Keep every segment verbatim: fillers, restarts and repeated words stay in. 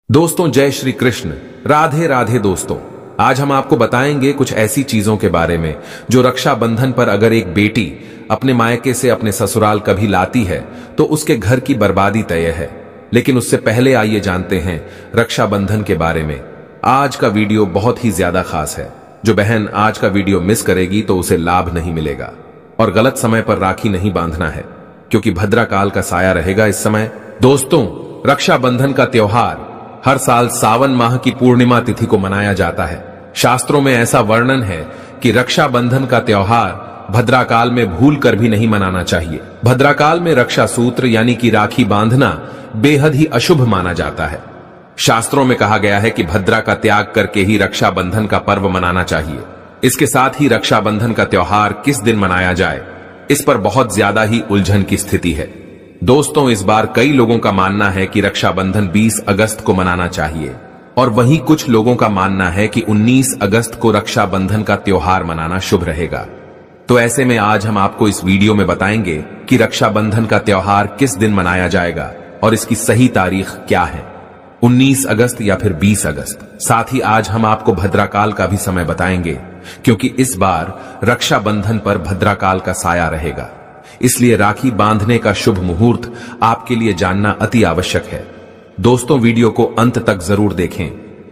दोस्तों जय श्री कृष्ण, राधे राधे। दोस्तों आज हम आपको बताएंगे कुछ ऐसी चीजों के बारे में जो रक्षाबंधन पर अगर एक बेटी अपने मायके से अपने ससुराल कभी लाती है तो उसके घर की बर्बादी तय है। लेकिन उससे पहले आइए जानते हैं रक्षाबंधन के बारे में। आज का वीडियो बहुत ही ज्यादा खास है। जो बहन आज का वीडियो मिस करेगी तो उसे लाभ नहीं मिलेगा। और गलत समय पर राखी नहीं बांधना है क्योंकि भद्राकाल का साया रहेगा इस समय। दोस्तों रक्षाबंधन का त्योहार हर साल सावन माह की पूर्णिमा तिथि को मनाया जाता है। शास्त्रों में ऐसा वर्णन है कि रक्षाबंधन का त्योहार भद्राकाल में भूल कर भी नहीं मनाना चाहिए। भद्राकाल में रक्षा सूत्र यानी कि राखी बांधना बेहद ही अशुभ माना जाता है। शास्त्रों में कहा गया है कि भद्रा का त्याग करके ही रक्षाबंधन का पर्व मनाना चाहिए। इसके साथ ही रक्षाबंधन का त्योहार किस दिन मनाया जाए, इस पर बहुत ज्यादा ही उलझन की स्थिति है। दोस्तों इस बार कई लोगों का मानना है कि रक्षाबंधन बीस अगस्त को मनाना चाहिए और वहीं कुछ लोगों का मानना है कि उन्नीस अगस्त को रक्षाबंधन का त्योहार मनाना शुभ रहेगा। तो ऐसे में आज हम आपको इस वीडियो में बताएंगे कि रक्षाबंधन का त्योहार किस दिन मनाया जाएगा और इसकी सही तारीख क्या है, उन्नीस अगस्त या फिर बीस अगस्त। साथ ही आज हम आपको भद्राकाल का भी समय बताएंगे क्योंकि इस बार रक्षाबंधन पर भद्राकाल का साया रहेगा। इसलिए राखी बांधने का शुभ मुहूर्त आपके लिए जानना अति आवश्यक है। दोस्तों वीडियो को अंत तक जरूर देखें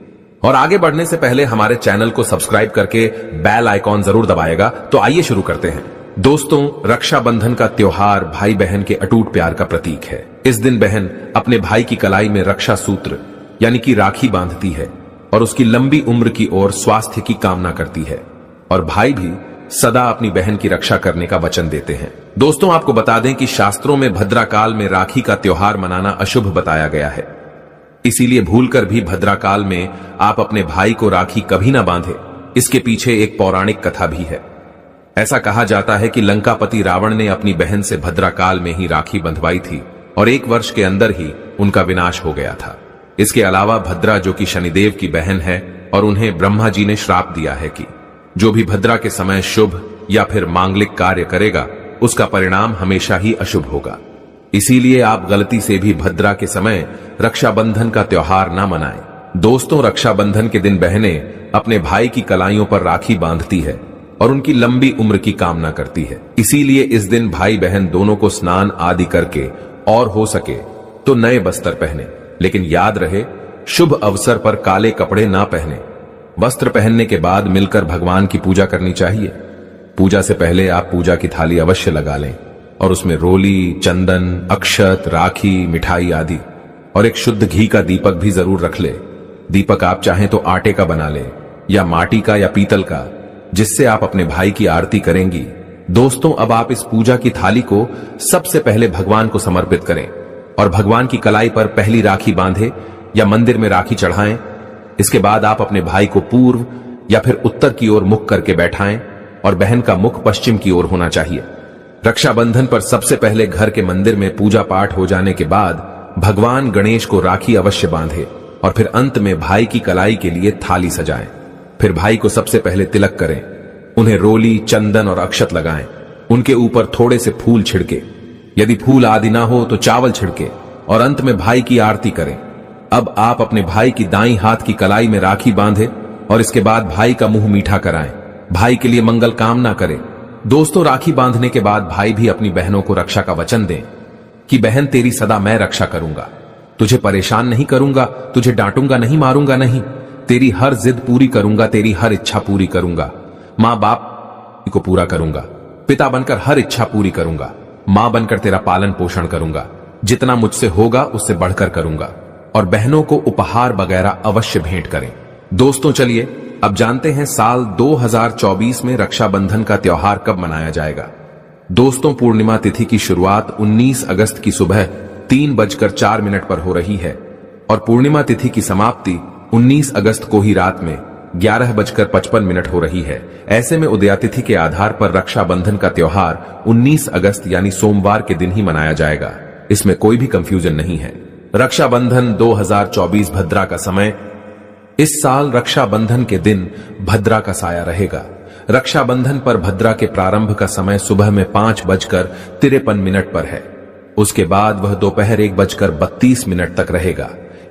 और आगे बढ़ने से पहले हमारे चैनल को सब्सक्राइब करके बेल आइकॉन जरूर दबाएगा। तो आइए शुरू करते हैं। दोस्तों रक्षाबंधन का त्योहार भाई बहन के अटूट प्यार का प्रतीक है। इस दिन बहन अपने भाई की कलाई में रक्षा सूत्र यानी कि राखी बांधती है और उसकी लंबी उम्र की ओर स्वास्थ्य की कामना करती है और भाई भी सदा अपनी बहन की रक्षा करने का वचन देते हैं। दोस्तों आपको बता दें कि शास्त्रों में भद्राकाल में राखी का त्योहार मनाना अशुभ बताया गया है। इसीलिए भूलकर भी भद्राकाल में आप अपने भाई को राखी कभी ना बांधे। इसके पीछे एक पौराणिक कथा भी है। ऐसा कहा जाता है कि लंकापति रावण ने अपनी बहन से भद्राकाल में ही राखी बंधवाई थी और एक वर्ष के अंदर ही उनका विनाश हो गया था। इसके अलावा भद्रा जो कि शनिदेव की बहन है और उन्हें ब्रह्मा जी ने श्राप दिया है कि जो भी भद्रा के समय शुभ या फिर मांगलिक कार्य करेगा उसका परिणाम हमेशा ही अशुभ होगा। इसीलिए आप गलती से भी भद्रा के समय रक्षाबंधन का त्योहार ना मनाएं। दोस्तों रक्षाबंधन के दिन बहनें अपने भाई की कलाइयों पर राखी बांधती है और उनकी लंबी उम्र की कामना करती है। इसीलिए इस दिन भाई बहन दोनों को स्नान आदि करके और हो सके तो नए बस्तर पहने, लेकिन याद रहे शुभ अवसर पर काले कपड़े ना पहने। वस्त्र पहनने के बाद मिलकर भगवान की पूजा करनी चाहिए। पूजा से पहले आप पूजा की थाली अवश्य लगा लें और उसमें रोली, चंदन, अक्षत, राखी, मिठाई आदि और एक शुद्ध घी का दीपक भी जरूर रख ले। दीपक आप चाहें तो आटे का बना ले या माटी का या पीतल का, जिससे आप अपने भाई की आरती करेंगी। दोस्तों अब आप इस पूजा की थाली को सबसे पहले भगवान को समर्पित करें और भगवान की कलाई पर पहली राखी बांधे या मंदिर में राखी चढ़ाएं। इसके बाद आप अपने भाई को पूर्व या फिर उत्तर की ओर मुख करके बैठाएं और बहन का मुख पश्चिम की ओर होना चाहिए। रक्षाबंधन पर सबसे पहले घर के मंदिर में पूजा पाठ हो जाने के बाद भगवान गणेश को राखी अवश्य बांधे और फिर अंत में भाई की कलाई के लिए थाली सजाएं। फिर भाई को सबसे पहले तिलक करें, उन्हें रोली, चंदन और अक्षत लगाएं। उनके ऊपर थोड़े से फूल छिड़के, यदि फूल आदि ना हो तो चावल छिड़के और अंत में भाई की आरती करें। अब आप अपने भाई की दाईं हाथ की कलाई में राखी बांधे और इसके बाद भाई का मुंह मीठा कराएं। भाई के लिए मंगल कामना करें। दोस्तों राखी बांधने के बाद भाई भी अपनी बहनों को रक्षा का वचन दें कि बहन तेरी सदा मैं रक्षा करूंगा, तुझे परेशान नहीं करूंगा, तुझे डांटूंगा नहीं, मारूंगा नहीं, तेरी हर जिद पूरी करूंगा, तेरी हर इच्छा पूरी करूंगा, मां बाप को पूरा करूंगा, पिता बनकर हर इच्छा पूरी करूंगा, मां बनकर तेरा पालन पोषण करूंगा, जितना मुझसे होगा उससे बढ़कर करूंगा और बहनों को उपहार वगैरह अवश्य भेंट करें। दोस्तों चलिए अब जानते हैं साल दो हज़ार चौबीस में रक्षाबंधन का त्योहार कब मनाया जाएगा। दोस्तों पूर्णिमा तिथि की शुरुआत उन्नीस अगस्त की सुबह तीन बजकर चार मिनट पर हो रही है और पूर्णिमा तिथि की समाप्ति उन्नीस अगस्त को ही रात में ग्यारह बजकर पचपन मिनट हो रही है। ऐसे में उदयातिथि के आधार पर रक्षाबंधन का त्योहार उन्नीस अगस्त यानी सोमवार के दिन ही मनाया जाएगा। इसमें कोई भी कंफ्यूजन नहीं है। रक्षाबंधन दो हज़ार चौबीस भद्रा का समय। इस साल रक्षाबंधन के दिन भद्रा का साया रहेगा। रक्षाबंधन पर भद्रा के प्रारंभ का समय सुबह में पांच बजकर तिरपन मिनट पर है। उसके बाद वह दोपहर एक बजकर बत्तीस मिनट तक रहेगा।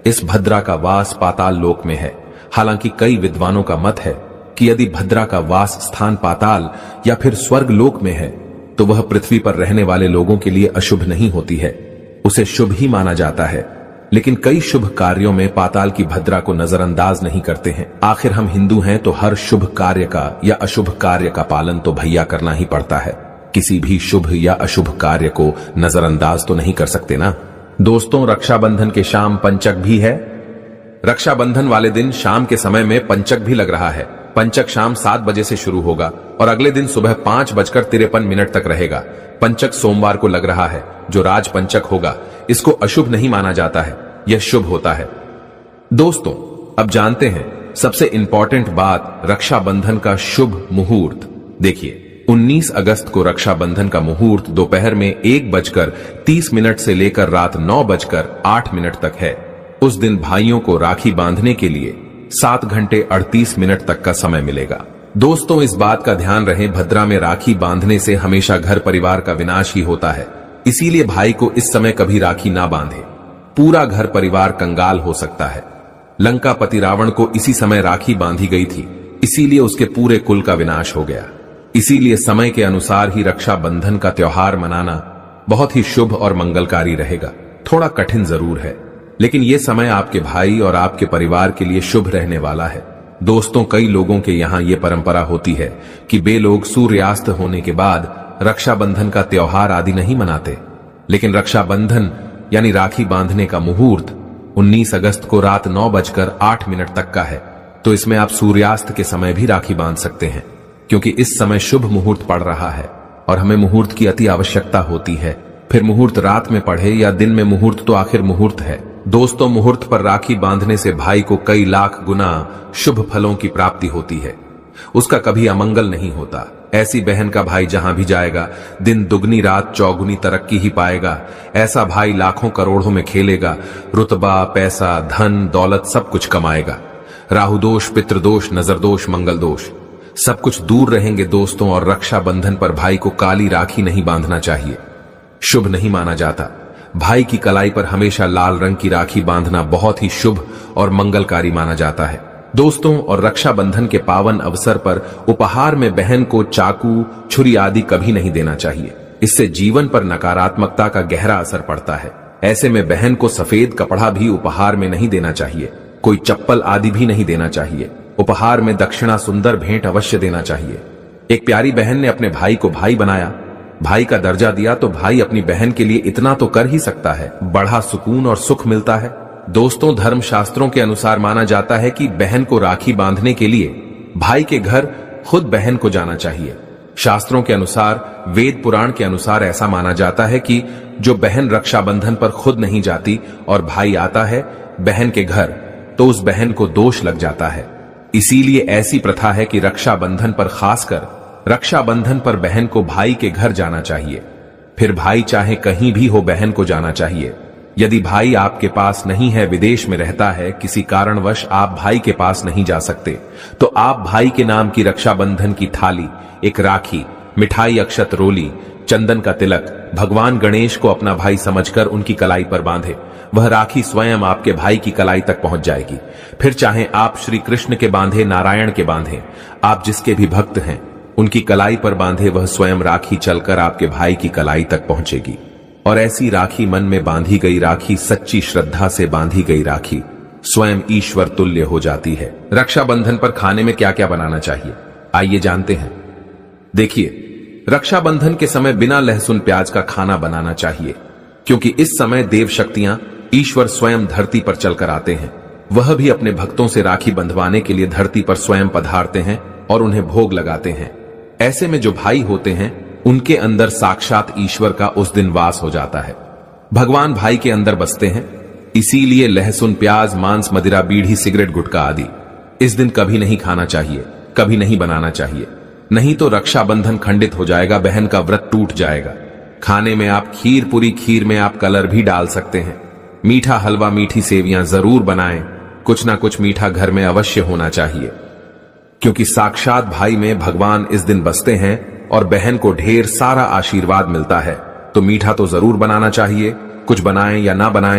इस भद्रा का वास पाताल लोक में है। हालांकि कई विद्वानों का मत है कि यदि भद्रा का वास स्थान पाताल या फिर स्वर्ग लोक में है तो वह पृथ्वी पर रहने वाले लोगों के लिए अशुभ नहीं होती है, उसे शुभ ही माना जाता है। लेकिन कई शुभ कार्यों में पाताल की भद्रा को नजरअंदाज नहीं करते हैं। आखिर हम हिंदू हैं तो हर शुभ कार्य का या अशुभ कार्य का पालन तो भैया करना ही पड़ता है। किसी भी शुभ या अशुभ कार्य को नजरअंदाज तो नहीं कर सकते ना। दोस्तों, रक्षाबंधन के शाम पंचक भी है। रक्षाबंधन वाले दिन शाम के समय में पंचक भी लग रहा है। पंचक शाम सात बजे से शुरू होगा और अगले दिन सुबह पांच बजकर तिरपन मिनट तक रहेगा। पंचक सोमवार को लग रहा है, जो राज पंचक होगा। इसको अशुभ नहीं माना जाता है, यह शुभ होता है। दोस्तों, अब जानते हैं सबसे इंपॉर्टेंट बात, रक्षाबंधन का शुभ मुहूर्त। देखिए, उन्नीस अगस्त को रक्षाबंधन का मुहूर्त दोपहर में एक बजकर तीस मिनट से लेकर रात नौ बजकर आठ मिनट तक है। उस दिन भाइयों को राखी बांधने के लिए सात घंटे अड़तीस मिनट तक का समय मिलेगा। दोस्तों, इस बात का ध्यान रहे, भद्रा में राखी बांधने से हमेशा घर परिवार का विनाश ही होता है। इसीलिए भाई को इस समय कभी राखी ना बांधे, पूरा घर परिवार कंगाल हो सकता है। लंकापति रावण को इसी समय राखी बांधी गई थी, इसीलिए उसके पूरे कुल का विनाश हो गया। इसीलिए समय के अनुसार ही रक्षाबंधन का त्योहार मनाना बहुत ही शुभ और मंगलकारी रहेगा। थोड़ा कठिन जरूर है, लेकिन यह समय आपके भाई और आपके परिवार के लिए शुभ रहने वाला है। दोस्तों, कई लोगों के यहां यह परंपरा होती है कि वे लोग सूर्यास्त होने के बाद रक्षाबंधन का त्योहार आदि नहीं मनाते। लेकिन रक्षाबंधन यानी राखी बांधने का मुहूर्त उन्नीस अगस्त को रात नौ बजकर आठ मिनट तक का है, तो इसमें आप सूर्यास्त के समय भी राखी बांध सकते हैं, क्योंकि इस समय शुभ मुहूर्त पड़ रहा है और हमें मुहूर्त की अति आवश्यकता होती है। फिर मुहूर्त रात में पढ़े या दिन में, मुहूर्त तो आखिर मुहूर्त है। दोस्तों, मुहूर्त पर राखी बांधने से भाई को कई लाख गुना शुभ फलों की प्राप्ति होती है, उसका कभी अमंगल नहीं होता। ऐसी बहन का भाई जहां भी जाएगा, दिन दुगनी रात चौगुनी तरक्की ही पाएगा। ऐसा भाई लाखों करोड़ों में खेलेगा, रुतबा, पैसा, धन, दौलत सब कुछ कमाएगा। राहुदोष, पितृदोष, नजरदोष, मंगल दोष सब कुछ दूर रहेंगे दोस्तों। और रक्षाबंधन पर भाई को काली राखी नहीं बांधना चाहिए, शुभ नहीं माना जाता। भाई की कलाई पर हमेशा लाल रंग की राखी बांधना बहुत ही शुभ और मंगलकारी माना जाता है दोस्तों। और रक्षाबंधन के पावन अवसर पर उपहार में बहन को चाकू, छुरी आदि कभी नहीं देना चाहिए। इससे जीवन पर नकारात्मकता का गहरा असर पड़ता है। ऐसे में बहन को सफेद कपड़ा भी उपहार में नहीं देना चाहिए, कोई चप्पल आदि भी नहीं देना चाहिए। उपहार में दक्षिणा, सुंदर भेंट अवश्य देना चाहिए। एक प्यारी बहन ने अपने भाई को भाई बनाया, भाई का दर्जा दिया, तो भाई अपनी बहन के लिए इतना तो कर ही सकता है, बड़ा सुकून और सुख मिलता है। दोस्तों, धर्म शास्त्रों के अनुसार माना जाता है कि बहन को राखी बांधने के लिए भाई के घर खुद बहन को जाना चाहिए। शास्त्रों के अनुसार, वेद पुराण के अनुसार ऐसा माना जाता है कि जो बहन रक्षाबंधन पर खुद नहीं जाती और भाई आता है बहन के घर, तो उस बहन को दोष लग जाता है। इसीलिए ऐसी प्रथा है कि रक्षाबंधन पर, खासकर रक्षाबंधन पर बहन को भाई के घर जाना चाहिए। फिर भाई चाहे कहीं भी हो, बहन को जाना चाहिए। यदि भाई आपके पास नहीं है, विदेश में रहता है, किसी कारणवश आप भाई के पास नहीं जा सकते, तो आप भाई के नाम की रक्षाबंधन की थाली, एक राखी, मिठाई, अक्षत रोली, चंदन का तिलक भगवान गणेश को अपना भाई समझकर उनकी कलाई पर बांधे। वह राखी स्वयं आपके भाई की कलाई तक पहुंच जाएगी। फिर चाहे आप श्री कृष्ण के बांधे, नारायण के बांधे, आप जिसके भी भक्त हैं उनकी कलाई पर बांधे, वह स्वयं राखी चलकर आपके भाई की कलाई तक पहुंचेगी। और ऐसी राखी, मन में बांधी गई राखी, सच्ची श्रद्धा से बांधी गई राखी स्वयं ईश्वर तुल्य हो जाती है। रक्षाबंधन पर खाने में क्या क्या बनाना चाहिए, आइए जानते हैं। देखिए, रक्षाबंधन के समय बिना लहसुन प्याज का खाना बनाना चाहिए, क्योंकि इस समय देव शक्तियां, ईश्वर स्वयं धरती पर चलकर आते हैं। वह भी अपने भक्तों से राखी बंधवाने के लिए धरती पर स्वयं पधारते हैं और उन्हें भोग लगाते हैं। ऐसे में जो भाई होते हैं उनके अंदर साक्षात ईश्वर का उस दिन वास हो जाता है। भगवान भाई के अंदर बसते हैं। इसीलिए लहसुन, प्याज, मांस, मदिरा, बीड़ी, सिगरेट, गुटखा आदि इस दिन कभी नहीं खाना चाहिए, कभी नहीं बनाना चाहिए। नहीं तो रक्षाबंधन खंडित हो जाएगा, बहन का व्रत टूट जाएगा। खाने में आप खीर पूरी, खीर में आप कलर भी डाल सकते हैं। मीठा हलवा, मीठी सेवियां जरूर बनाएं। कुछ ना कुछ मीठा घर में अवश्य होना चाहिए, क्योंकि साक्षात भाई में भगवान इस दिन बसते हैं और बहन को ढेर सारा आशीर्वाद मिलता है। तो मीठा तो जरूर बनाना चाहिए। कुछ बनाएं या ना बनाएं,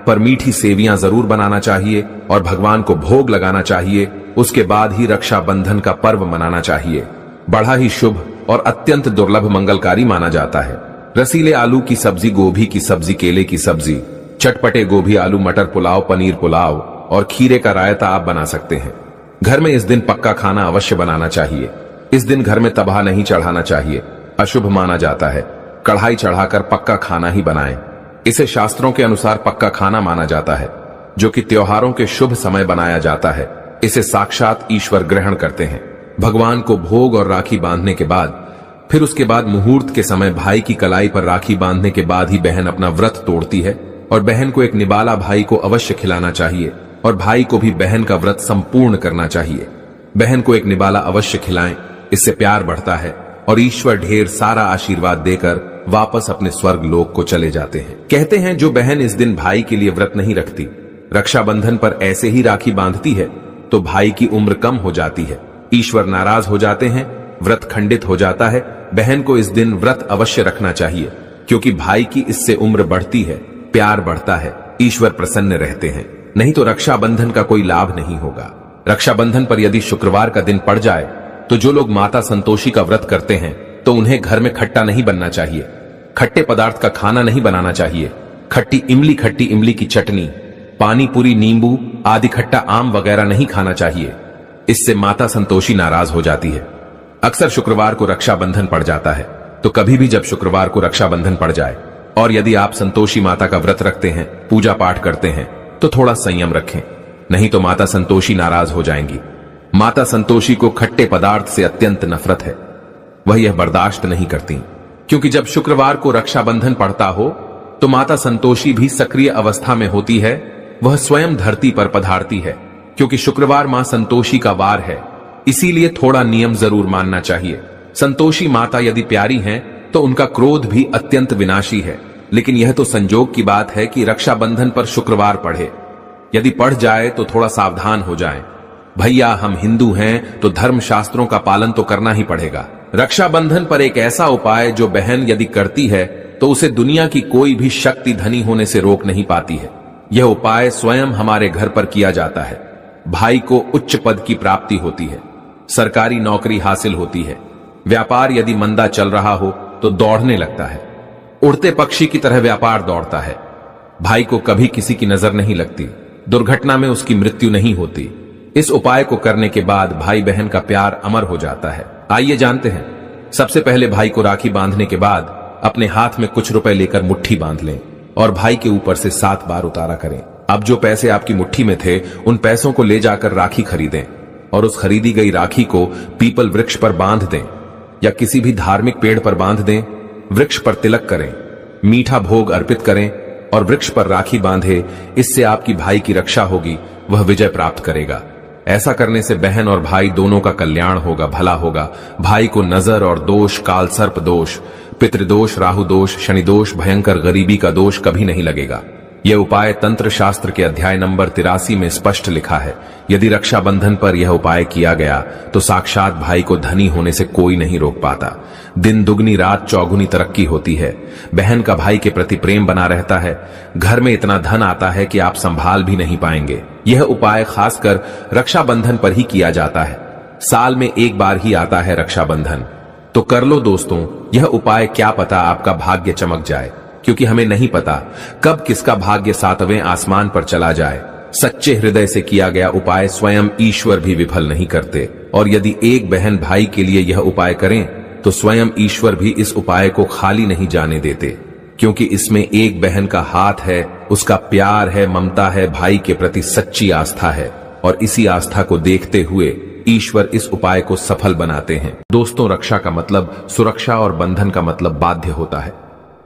पर मीठी सेवियां जरूर बनाना चाहिए और भगवान को भोग लगाना चाहिए। उसके बाद ही रक्षाबंधन का पर्व मनाना चाहिए। बड़ा ही शुभ और अत्यंत दुर्लभ मंगलकारी माना जाता है। रसीले आलू की सब्जी, गोभी की सब्जी, केले की सब्जी, चटपटे गोभी आलू मटर पुलाव, पनीर पुलाव और खीरे का रायता आप बना सकते हैं। घर में इस दिन पक्का खाना अवश्य बनाना चाहिए। इस दिन घर में तबाह नहीं चढ़ाना चाहिए, अशुभ माना जाता है। कढ़ाई चढ़ाकर पक्का खाना ही बनाएं। इसे शास्त्रों के अनुसार पक्का खाना माना जाता है, जो कि त्योहारों के शुभ समय बनाया जाता है। इसे साक्षात ईश्वर ग्रहण करते हैं। भगवान को भोग और राखी बांधने के बाद, फिर उसके बाद मुहूर्त के समय भाई की कलाई पर राखी बांधने के बाद ही बहन अपना व्रत तोड़ती है और बहन को एक निबाला भाई को अवश्य खिलाना चाहिए और भाई को भी बहन का व्रत संपूर्ण करना चाहिए। बहन को एक निबाला अवश्य खिलाएं, इससे प्यार बढ़ता है और ईश्वर ढेर सारा आशीर्वाद देकर वापस अपने स्वर्ग लोक को चले जाते हैं। कहते हैं जो बहन इस दिन भाई के लिए व्रत नहीं रखती, रक्षाबंधन पर ऐसे ही राखी बांधती है, तो भाई की उम्र कम हो जाती है, ईश्वर नाराज हो जाते हैं, व्रत खंडित हो जाता है। बहन को इस दिन व्रत अवश्य रखना चाहिए, क्योंकि भाई की इससे उम्र बढ़ती है, प्यार बढ़ता है, ईश्वर प्रसन्न रहते हैं। नहीं तो रक्षाबंधन का कोई लाभ नहीं होगा। रक्षाबंधन पर यदि शुक्रवार का दिन पड़ जाए तो जो लोग माता संतोषी का व्रत करते हैं तो उन्हें घर में खट्टा नहीं बनना चाहिए, खट्टे पदार्थ का खाना नहीं बनाना चाहिए। खट्टी इमली, खट्टी इमली की चटनी, पानी पूरी, नींबू आदि खट्टा आम वगैरह नहीं खाना चाहिए। इससे माता संतोषी नाराज हो जाती है। अक्सर शुक्रवार को रक्षाबंधन पड़ जाता है, तो कभी भी जब शुक्रवार को रक्षाबंधन पड़ जाए और यदि आप संतोषी माता का व्रत रखते हैं, पूजा पाठ करते हैं, तो थोड़ा संयम रखें, नहीं तो माता संतोषी नाराज हो जाएंगी। माता संतोषी को खट्टे पदार्थ से अत्यंत नफरत है, वह यह बर्दाश्त नहीं करती, क्योंकि जब शुक्रवार को रक्षाबंधन पड़ता हो तो माता संतोषी भी सक्रिय अवस्था में होती है। वह स्वयं धरती पर पधारती है, क्योंकि शुक्रवार मां संतोषी का वार है, इसीलिए थोड़ा नियम जरूर मानना चाहिए। संतोषी माता यदि प्यारी हैं तो उनका क्रोध भी अत्यंत विनाशी है, लेकिन यह तो संजोग की बात है कि रक्षाबंधन पर शुक्रवार पढ़े। यदि पढ़ जाए तो थोड़ा सावधान हो जाएं। भैया हम हिंदू हैं तो धर्म शास्त्रों का पालन तो करना ही पड़ेगा। रक्षाबंधन पर एक ऐसा उपाय जो बहन यदि करती है तो उसे दुनिया की कोई भी शक्ति धनी होने से रोक नहीं पाती है। यह उपाय स्वयं हमारे घर पर किया जाता है। भाई को उच्च पद की प्राप्ति होती है, सरकारी नौकरी हासिल होती है, व्यापार यदि मंदा चल रहा हो तो दौड़ने लगता है, उड़ते पक्षी की तरह व्यापार दौड़ता है। भाई को कभी किसी की नजर नहीं लगती, दुर्घटना में उसकी मृत्यु नहीं होती। इस उपाय को करने के बाद भाई बहन का प्यार अमर हो जाता है। आइए जानते हैं। सबसे पहले भाई को राखी बांधने के बाद अपने हाथ में कुछ रुपए लेकर मुट्ठी बांध लें और भाई के ऊपर से सात बार उतारा करें। अब जो पैसे आपकी मुट्ठी में थे उन पैसों को ले जाकर राखी खरीदें और उस खरीदी गई राखी को पीपल वृक्ष पर बांध दें या किसी भी धार्मिक पेड़ पर बांध दें। वृक्ष पर तिलक करें, मीठा भोग अर्पित करें और वृक्ष पर राखी बांधे। इससे आपकी भाई की रक्षा होगी, वह विजय प्राप्त करेगा। ऐसा करने से बहन और भाई दोनों का कल्याण होगा, भला होगा। भाई को नजर और दोष, काल सर्प दोष, पितृदोष, राहु दोष, शनि दोष, भयंकर गरीबी का दोष कभी नहीं लगेगा। यह उपाय तंत्र शास्त्र के अध्याय नंबर तिरासी में स्पष्ट लिखा है। यदि रक्षाबंधन पर यह उपाय किया गया तो साक्षात भाई को धनी होने से कोई नहीं रोक पाता। दिन दुगनी रात चौगुनी तरक्की होती है। बहन का भाई के प्रति प्रेम बना रहता है। घर में इतना धन आता है कि आप संभाल भी नहीं पाएंगे। यह उपाय खासकर रक्षाबंधन पर ही किया जाता है। साल में एक बार ही आता है रक्षाबंधन, तो कर लो दोस्तों यह उपाय। क्या पता आपका भाग्य चमक जाए, क्योंकि हमें नहीं पता कब किसका भाग्य सातवें आसमान पर चला जाए। सच्चे हृदय से किया गया उपाय स्वयं ईश्वर भी विफल नहीं करते। और यदि एक बहन भाई के लिए यह उपाय करें तो स्वयं ईश्वर भी इस उपाय को खाली नहीं जाने देते, क्योंकि इसमें एक बहन का हाथ है, उसका प्यार है, ममता है, भाई के प्रति सच्ची आस्था है। और इसी आस्था को देखते हुए ईश्वर इस उपाय को सफल बनाते हैं। दोस्तों, रक्षा का मतलब सुरक्षा और बंधन का मतलब बाध्य होता है।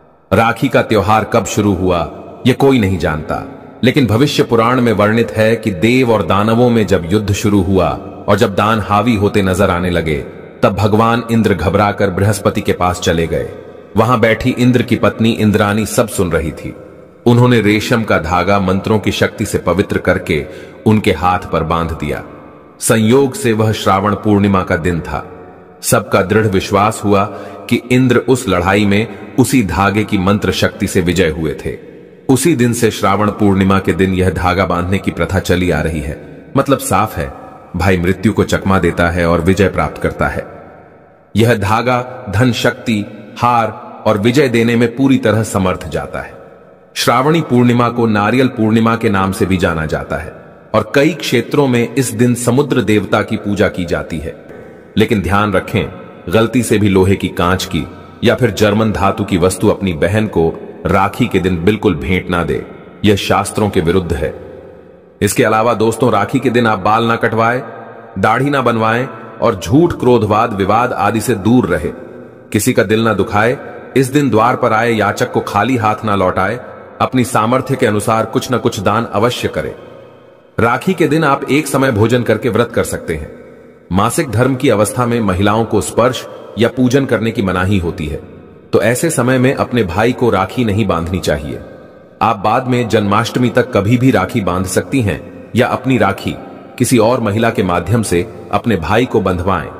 राखी का त्योहार कब शुरू हुआ यह कोई नहीं जानता, लेकिन भविष्य पुराण में वर्णित है कि देव और दानवों में जब युद्ध शुरू हुआ और जब दान हावी होते नजर आने लगे, तब भगवान इंद्र घबराकर बृहस्पति के पास चले गए। वहां बैठी इंद्र की पत्नी इंद्रानी सब सुन रही थी। उन्होंने रेशम का धागा मंत्रों की शक्ति से पवित्र करके उनके हाथ पर बांध दिया। संयोग से वह श्रावण पूर्णिमा का दिन था। सबका दृढ़ विश्वास हुआ कि इंद्र उस लड़ाई में उसी धागे की मंत्र शक्ति से विजय हुए थे। उसी दिन से श्रावण पूर्णिमा के दिन यह धागा बांधने की प्रथा चली आ रही है। मतलब साफ है, भाई मृत्यु को चकमा देता है और विजय प्राप्त करता है। यह धागा धन, शक्ति, हार और विजय देने में पूरी तरह समर्थ जाता है। श्रावणी पूर्णिमा को नारियल पूर्णिमा के नाम से भी जाना जाता है और कई क्षेत्रों में इस दिन समुद्र देवता की पूजा की जाती है। लेकिन ध्यान रखें, गलती से भी लोहे की, कांच की या फिर जर्मन धातु की वस्तु अपनी बहन को राखी के दिन बिल्कुल भेंट ना दे। यह शास्त्रों के विरुद्ध है। इसके अलावा दोस्तों, राखी के दिन आप बाल ना कटवाएं, दाढ़ी ना बनवाएं और झूठ, क्रोधवाद, विवाद आदि से दूर रहे। किसी का दिल ना दुखाए। इस दिन द्वार पर आए याचक को खाली हाथ ना लौटाए। अपनी सामर्थ्य के अनुसार कुछ न कुछ दान अवश्य करें। राखी के दिन आप एक समय भोजन करके व्रत कर सकते हैं। मासिक धर्म की अवस्था में महिलाओं को स्पर्श या पूजन करने की मनाही होती है, तो ऐसे समय में अपने भाई को राखी नहीं बांधनी चाहिए। आप बाद में जन्माष्टमी तक कभी भी राखी बांध सकती हैं या अपनी राखी किसी और महिला के माध्यम से अपने भाई को बंधवाएं।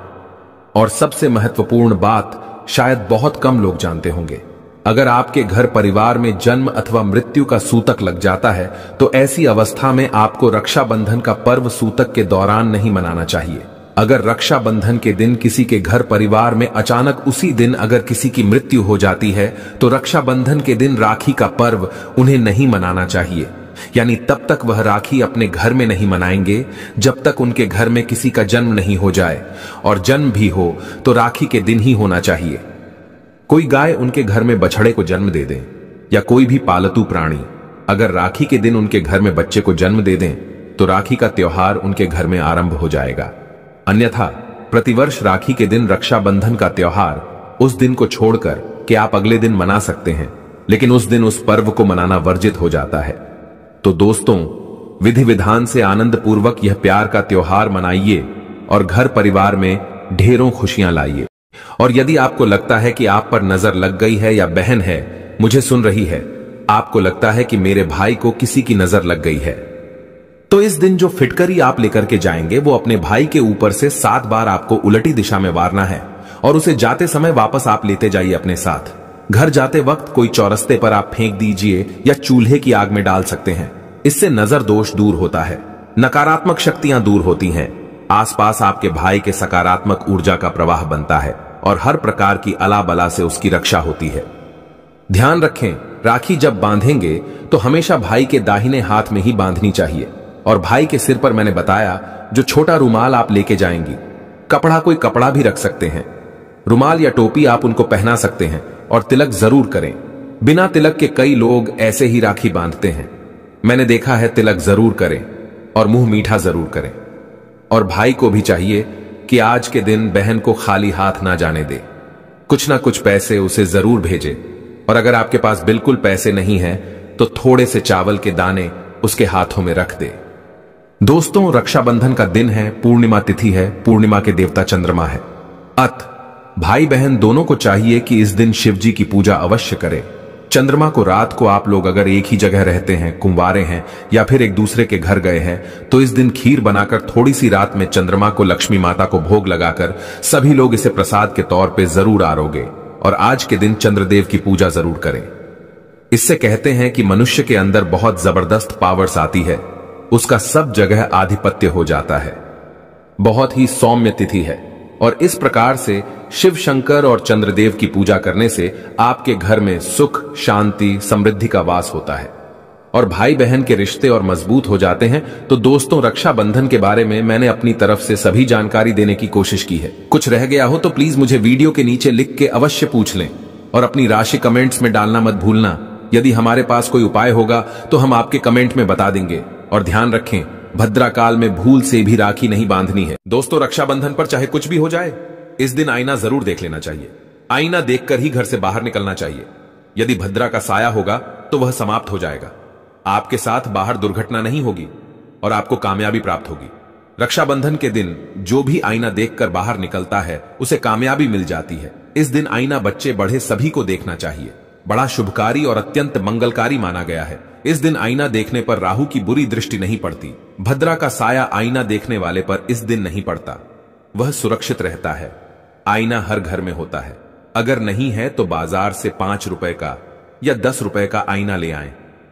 और सबसे महत्वपूर्ण बात शायद बहुत कम लोग जानते होंगे, अगर आपके घर परिवार में जन्म अथवा मृत्यु का सूतक लग जाता है तो ऐसी अवस्था में आपको रक्षाबंधन का पर्व सूतक के दौरान नहीं मनाना चाहिए। अगर रक्षाबंधन के दिन किसी के घर परिवार में अचानक उसी दिन अगर किसी की मृत्यु हो जाती है तो रक्षाबंधन के दिन राखी का पर्व उन्हें नहीं मनाना चाहिए। यानी तब तक वह राखी अपने घर में नहीं मनाएंगे जब तक उनके घर में किसी का जन्म नहीं हो जाए, और जन्म भी हो तो राखी के दिन ही होना चाहिए। कोई गाय उनके घर में बछड़े को जन्म दे दें या कोई भी पालतू प्राणी अगर राखी के दिन उनके घर में बच्चे को जन्म दे दें तो राखी का त्योहार उनके घर में आरंभ हो जाएगा। अन्यथा प्रतिवर्ष राखी के दिन रक्षाबंधन का त्योहार उस दिन को छोड़कर कि आप अगले दिन मना सकते हैं, लेकिन उस दिन उस पर्व को मनाना वर्जित हो जाता है। तो दोस्तों, विधि विधान से आनंद पूर्वक यह प्यार का त्योहार मनाइए और घर परिवार में ढेरों खुशियां लाइए। और यदि आपको लगता है कि आप पर नजर लग गई है या बहन है मुझे सुन रही है, आपको लगता है कि मेरे भाई को किसी की नजर लग गई है, तो इस दिन जो फिटकरी आप लेकर के जाएंगे वो अपने भाई के ऊपर से सात बार आपको उलटी दिशा में वारना है और उसे जाते समय वापस आप लेते जाइए अपने साथ। घर जाते वक्त कोई चौरस्ते पर आप फेंक दीजिए या चूल्हे की आग में डाल सकते हैं। इससे नजर दोष दूर होता है, नकारात्मक शक्तियां दूर होती हैं, आसपास आपके भाई के सकारात्मक ऊर्जा का प्रवाह बनता है और हर प्रकार की अला बला से उसकी रक्षा होती है। ध्यान रखें, राखी जब बांधेंगे तो हमेशा भाई के दाहिने हाथ में ही बांधनी चाहिए और भाई के सिर पर मैंने बताया जो छोटा रुमाल आप लेके जाएंगी, कपड़ा कोई कपड़ा भी रख सकते हैं, रुमाल या टोपी आप उनको पहना सकते हैं और तिलक जरूर करें। बिना तिलक के कई लोग ऐसे ही राखी बांधते हैं, मैंने देखा है। तिलक जरूर करें और मुंह मीठा जरूर करें। और भाई को भी चाहिए कि आज के दिन बहन को खाली हाथ ना जाने दे, कुछ ना कुछ पैसे उसे जरूर भेजे। और अगर आपके पास बिल्कुल पैसे नहीं है तो थोड़े से चावल के दाने उसके हाथों में रख दे। दोस्तों, रक्षाबंधन का दिन है, पूर्णिमा तिथि है, पूर्णिमा के देवता चंद्रमा है। अत भाई बहन दोनों को चाहिए कि इस दिन शिव जी की पूजा अवश्य करें। चंद्रमा को रात को आप लोग अगर एक ही जगह रहते हैं, कुंवारे हैं या फिर एक दूसरे के घर गए हैं, तो इस दिन खीर बनाकर थोड़ी सी रात में चंद्रमा को लक्ष्मी माता को भोग लगाकर सभी लोग इसे प्रसाद के तौर पे जरूर आरोगे और आज के दिन चंद्रदेव की पूजा जरूर करें। इससे कहते हैं कि मनुष्य के अंदर बहुत जबरदस्त पावर्स आती है, उसका सब जगह आधिपत्य हो जाता है। बहुत ही सौम्य तिथि है और इस प्रकार से शिव शंकर और चंद्रदेव की पूजा करने से आपके घर में सुख, शांति, समृद्धि का वास होता है और भाई बहन के रिश्ते और मजबूत हो जाते हैं। तो दोस्तों, रक्षाबंधन के बारे में मैंने अपनी तरफ से सभी जानकारी देने की कोशिश की है। कुछ रह गया हो तो प्लीज मुझे वीडियो के नीचे लिख के अवश्य पूछ लें और अपनी राशि कमेंट्स में डालना मत भूलना। यदि हमारे पास कोई उपाय होगा तो हम आपके कमेंट में बता देंगे। और ध्यान रखें, भद्रा काल में भूल से भी राखी नहीं बांधनी है। दोस्तों, रक्षाबंधन पर चाहे कुछ भी हो जाए, इस दिन आईना जरूर देख लेना चाहिए। आईना देखकर ही घर से बाहर निकलना चाहिए। यदि भद्रा का साया होगा तो वह समाप्त हो जाएगा, आपके साथ बाहर दुर्घटना नहीं होगी और आपको कामयाबी प्राप्त होगी। रक्षाबंधन के दिन जो भी आईना देखकर बाहर निकलता है उसे कामयाबी मिल जाती है। इस दिन आईना बच्चे बड़े सभी को देखना चाहिए, बड़ा शुभकारी और अत्यंत मंगलकारी माना गया है। इस दिन आईना देखने पर राहु की बुरी दृष्टि नहीं पड़ती। भद्रा का साया आईना देखने वाले पर इस दिन नहीं पड़ता, वह सुरक्षित रहता है। आईना हर घर में होता है, अगर नहीं है तो बाजार से पांच रुपए का या दस रुपए का आईना ले आएं।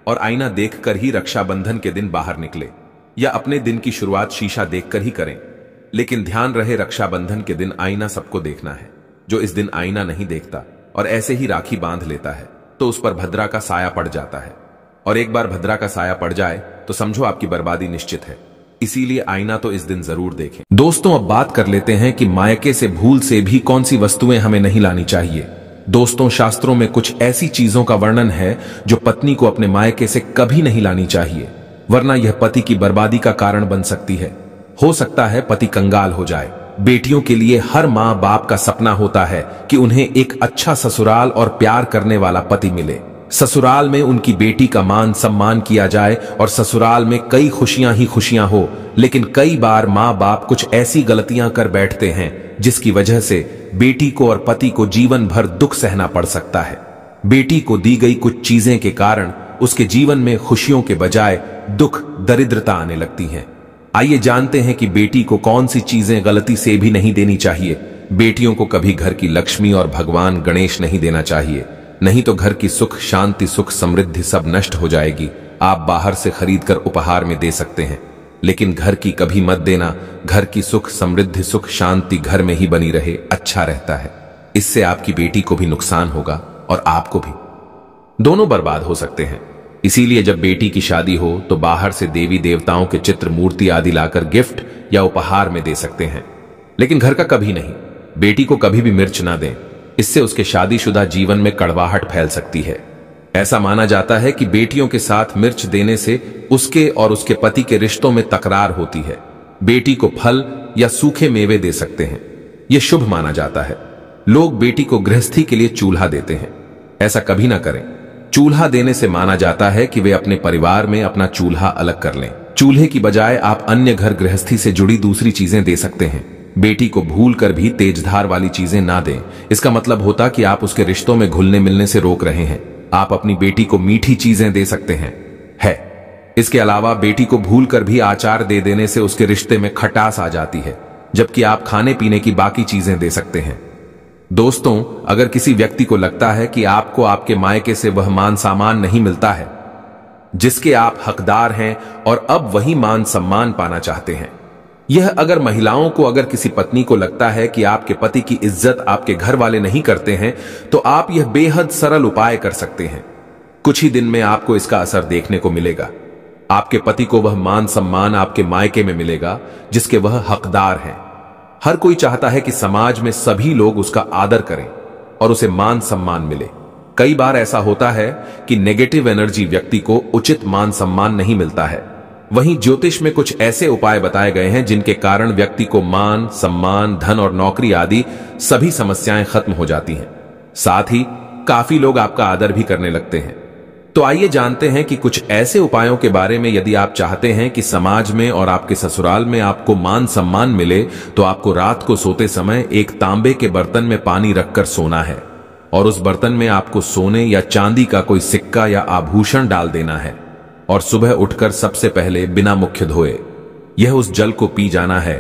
और आईना देखकर ही रक्षाबंधन के दिन बाहर निकले, या अपने दिन की शुरुआत शीशा देखकर ही करें। लेकिन ध्यान रहे, रक्षाबंधन के दिन आईना सबको देखना है। जो इस दिन आईना नहीं देखता और ऐसे ही राखी बांध लेता है तो उस पर भद्रा का साया पड़ जाता है, और एक बार भद्रा का साया पड़ जाए तो समझो आपकी बर्बादी निश्चित है। इसीलिए आईना तो इस दिन जरूर देखें। दोस्तों, अब बात कर लेते हैं कि मायके से भूल से भी कौन सी वस्तुएं हमें नहीं लानी चाहिए। दोस्तों, शास्त्रों में कुछ ऐसी चीजों का वर्णन है जो पत्नी को अपने मायके से कभी नहीं लानी चाहिए, वरना यह पति की बर्बादी का कारण बन सकती है। हो सकता है पति कंगाल हो जाए। बेटियों के लिए हर माँ बाप का सपना होता है कि उन्हें एक अच्छा ससुराल और प्यार करने वाला पति मिले। ससुराल में उनकी बेटी का मान सम्मान किया जाए और ससुराल में कई खुशियां ही खुशियां हो। लेकिन कई बार माँ बाप कुछ ऐसी गलतियां कर बैठते हैं जिसकी वजह से बेटी को और पति को जीवन भर दुख सहना पड़ सकता है। बेटी को दी गई कुछ चीजें के कारण उसके जीवन में खुशियों के बजाय दुख, दरिद्रता आने लगती है। आइए जानते हैं कि बेटी को कौन सी चीजें गलती से भी नहीं देनी चाहिए। बेटियों को कभी घर की लक्ष्मी और भगवान गणेश नहीं देना चाहिए, नहीं तो घर की सुख शांति सुख समृद्धि सब नष्ट हो जाएगी। आप बाहर से खरीदकर उपहार में दे सकते हैं, लेकिन घर की कभी मत देना। घर की सुख समृद्धि सुख शांति घर में ही बनी रहे, अच्छा रहता है। इससे आपकी बेटी को भी नुकसान होगा और आपको भी, दोनों बर्बाद हो सकते हैं। इसीलिए जब बेटी की शादी हो तो बाहर से देवी देवताओं के चित्र मूर्ति आदि लाकर गिफ्ट या उपहार में दे सकते हैं, लेकिन घर का कभी नहीं। बेटी को कभी भी मिर्च ना दें, इससे उसके शादीशुदा जीवन में कड़वाहट फैल सकती है। ऐसा माना जाता है कि बेटियों के साथ मिर्च देने से उसके और उसके पति के रिश्तों में तकरार होती है। बेटी को फल या सूखे मेवे दे सकते हैं, यह शुभ माना जाता है। लोग बेटी को गृहस्थी के लिए चूल्हा देते हैं, ऐसा कभी ना करें। चूल्हा देने से माना जाता है कि वे अपने परिवार में अपना चूल्हा अलग कर लें। चूल्हे की बजाय आप अन्य घर गृहस्थी से जुड़ी दूसरी चीजें दे सकते हैं। बेटी को भूल कर भी तेजधार वाली चीजें ना दें, इसका मतलब होता कि आप उसके रिश्तों में घुलने मिलने से रोक रहे हैं। आप अपनी बेटी को मीठी चीजें दे सकते हैं है इसके अलावा बेटी को भूल कर भी आचार दे देने से उसके रिश्ते में खटास आ जाती है, जबकि आप खाने पीने की बाकी चीजें दे सकते हैं। दोस्तों, अगर किसी व्यक्ति को लगता है कि आपको आपके मायके से वह मान सम्मान नहीं मिलता है जिसके आप हकदार हैं और अब वही मान सम्मान पाना चाहते हैं, यह अगर महिलाओं को अगर किसी पत्नी को लगता है कि आपके पति की इज्जत आपके घर वाले नहीं करते हैं, तो आप यह बेहद सरल उपाय कर सकते हैं। कुछ ही दिन में आपको इसका असर देखने को मिलेगा। आपके पति को वह मान सम्मान आपके मायके में मिलेगा जिसके वह हकदार हैं। हर कोई चाहता है कि समाज में सभी लोग उसका आदर करें और उसे मान सम्मान मिले। कई बार ऐसा होता है कि नेगेटिव एनर्जी व्यक्ति को उचित मान सम्मान नहीं मिलता है। वहीं ज्योतिष में कुछ ऐसे उपाय बताए गए हैं जिनके कारण व्यक्ति को मान सम्मान धन और नौकरी आदि सभी समस्याएं खत्म हो जाती हैं। साथ ही काफी लोग आपका आदर भी करने लगते हैं। तो आइए जानते हैं कि कुछ ऐसे उपायों के बारे में। यदि आप चाहते हैं कि समाज में और आपके ससुराल में आपको मान सम्मान मिले, तो आपको रात को सोते समय एक तांबे के बर्तन में पानी रखकर सोना है और उस बर्तन में आपको सोने या चांदी का कोई सिक्का या आभूषण डाल देना है और सुबह उठकर सबसे पहले बिना मुख्य धोए यह उस जल को पी जाना है।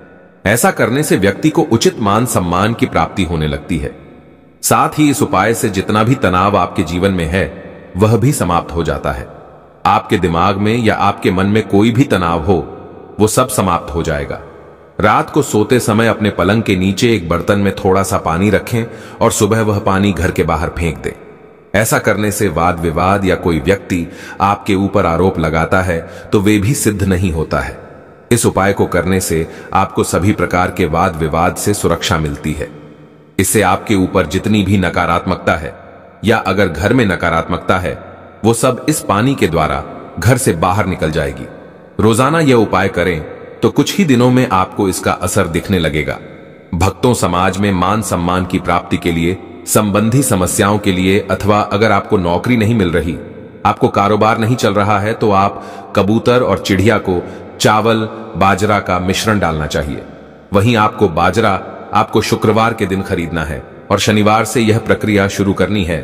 ऐसा करने से व्यक्ति को उचित मान सम्मान की प्राप्ति होने लगती है। साथ ही इस उपाय से जितना भी तनाव आपके जीवन में है वह भी समाप्त हो जाता है। आपके दिमाग में या आपके मन में कोई भी तनाव हो वो सब समाप्त हो जाएगा। रात को सोते समय अपने पलंग के नीचे एक बर्तन में थोड़ा सा पानी रखें और सुबह वह पानी घर के बाहर फेंक दें। ऐसा करने से वाद विवाद या कोई व्यक्ति आपके ऊपर आरोप लगाता है तो वे भी सिद्ध नहीं होता है। इस उपाय को करने से आपको सभी प्रकार के वाद विवाद से सुरक्षा मिलती है। इससे आपके ऊपर जितनी भी नकारात्मकता है या अगर घर में नकारात्मकता है वो सब इस पानी के द्वारा घर से बाहर निकल जाएगी। रोजाना यह उपाय करें तो कुछ ही दिनों में आपको इसका असर दिखने लगेगा। भक्तों, समाज में मान सम्मान की प्राप्ति के लिए, संबंधी समस्याओं के लिए, अथवा अगर आपको नौकरी नहीं मिल रही, आपको कारोबार नहीं चल रहा है, तो आप कबूतर और चिड़िया को चावल बाजरा का मिश्रण डालना चाहिए। वहीं आपको बाजरा आपको शुक्रवार के दिन खरीदना है और शनिवार से यह प्रक्रिया शुरू करनी है।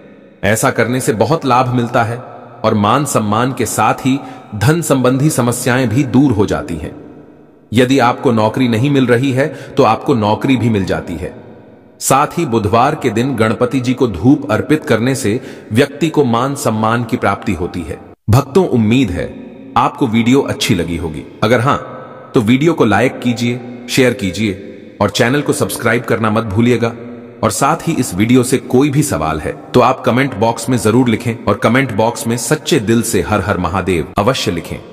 ऐसा करने से बहुत लाभ मिलता है और मान सम्मान के साथ ही धन संबंधी समस्याएं भी दूर हो जाती हैं। यदि आपको नौकरी नहीं मिल रही है तो आपको नौकरी भी मिल जाती है। साथ ही बुधवार के दिन गणपति जी को धूप अर्पित करने से व्यक्ति को मान सम्मान की प्राप्ति होती है। भक्तों, उम्मीद है आपको वीडियो अच्छी लगी होगी। अगर हां तो वीडियो को लाइक कीजिए, शेयर कीजिए और चैनल को सब्सक्राइब करना मत भूलिएगा। और साथ ही इस वीडियो से कोई भी सवाल है तो आप कमेंट बॉक्स में जरूर लिखें और कमेंट बॉक्स में सच्चे दिल से हर हर महादेव अवश्य लिखें।